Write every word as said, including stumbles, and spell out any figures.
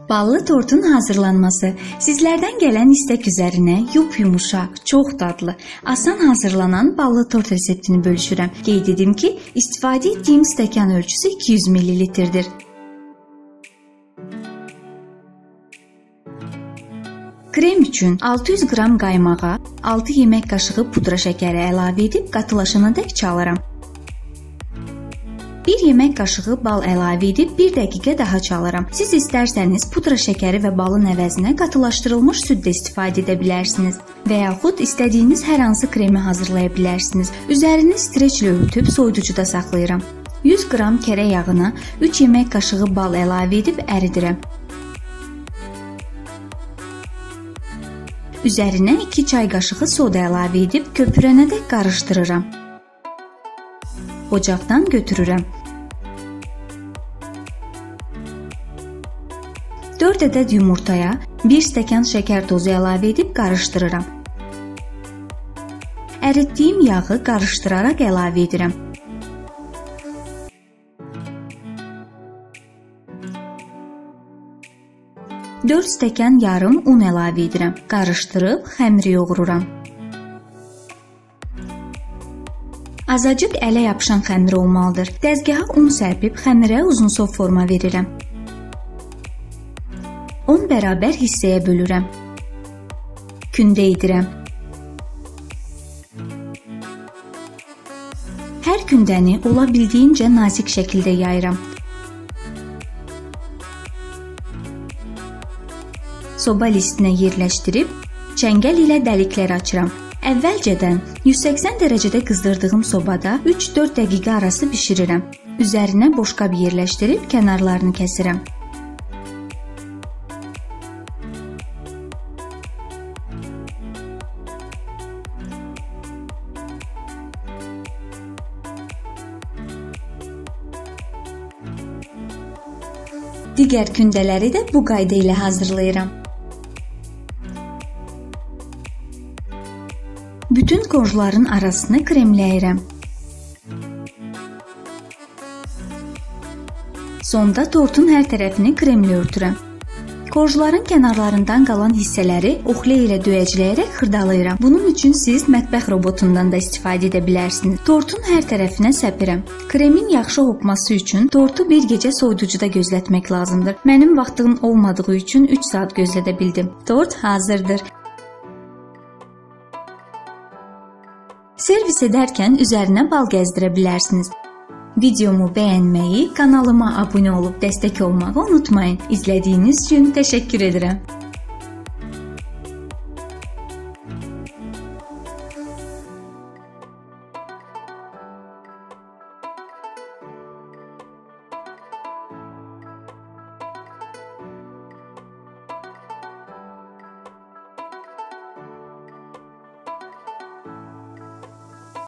Ballı tortun hazırlanması sizlərdən gələn istek üzərinə yumuşaq, çox dadlı, asan hazırlanan ballı tort reseptini bölüşürəm. Qeyd edim ki, istifadə etdiyim stəkan ölçüsü iki yüz millilitrdir. Krem üçün altı yüz qram qaymağa altı yemək qaşığı pudra şəkəri əlavə edib qatılaşanadək çalıram. bir yemək qaşığı bal əlavə edib bir dəqiqə daha çalıram. Siz istərsəniz pudra şəkəri və balın əvəzinə qatılaşdırılmış süd də istifadə edə bilərsiniz və yaxud istədiyiniz hər hansı kremi hazırlaya bilərsiniz. Üzərini streçlə örtüb soyuducuda saxlayıram. yüz qram kərə yağına üç yemək qaşığı bal əlavə edib əridirəm. Üzərinə iki çay qaşığı soda əlavə edib köpürənədək qarışdırıram. Ocaqdan götürürəm. dörd ədəd yumurtaya bir stəkan şəkər tozu əlavə edib qarışdırıram. Əritdiyim yağı qarışdıraraq əlavə edirəm. dörd stəkan yarım un əlavə edirəm. Qarışdırıb xəmiri yoğururam. Azacıq ələ yapışan xəmir olmalıdır. Dəzgaha un sərpib xəmirə uzunsov forma verirəm. on bərabər hissəyə bölürəm. Kündə edirəm. Hər kündəni ola bildiyincə nazik şəkildə yayıram. Soba listinə yerləşdirib çəngəl ilə dəliklər açıram. Əvvəlcədən yüz səksən dərəcədə qızdırdığım sobada üç dörd dəqiqə arası bişirirəm. Üzərinə boşqab yerləşdirib kənarlarını kəsirəm. Digər kündələri də bu qayda ilə hazırlayıram. Bütün korjların arasını kremləyirəm. Sonda tortun hər tərəfini kremlə örtürəm. Korjların kənarlarından qalan hissələri oxlə ilə döyəcləyərək xırdalayıram. Bunun üçün siz mətbəx robotundan da istifadə edə bilərsiniz. Tortun hər tərəfinə səpirəm. Kremin yaxşı hopması üçün tortu bir gecə soyuducuda gözlətmək lazımdır. Mənim vaxtım olmadığı üçün üç saat gözlədə bildim. Tort hazırdır. Servis edərkən üzərinə bal gəzdirə bilərsiniz. Videomu bəyənməyi, kanalıma abunə olub dəstək olmağı unutmayın. İzlədiyiniz üçün təşəkkür edirəm.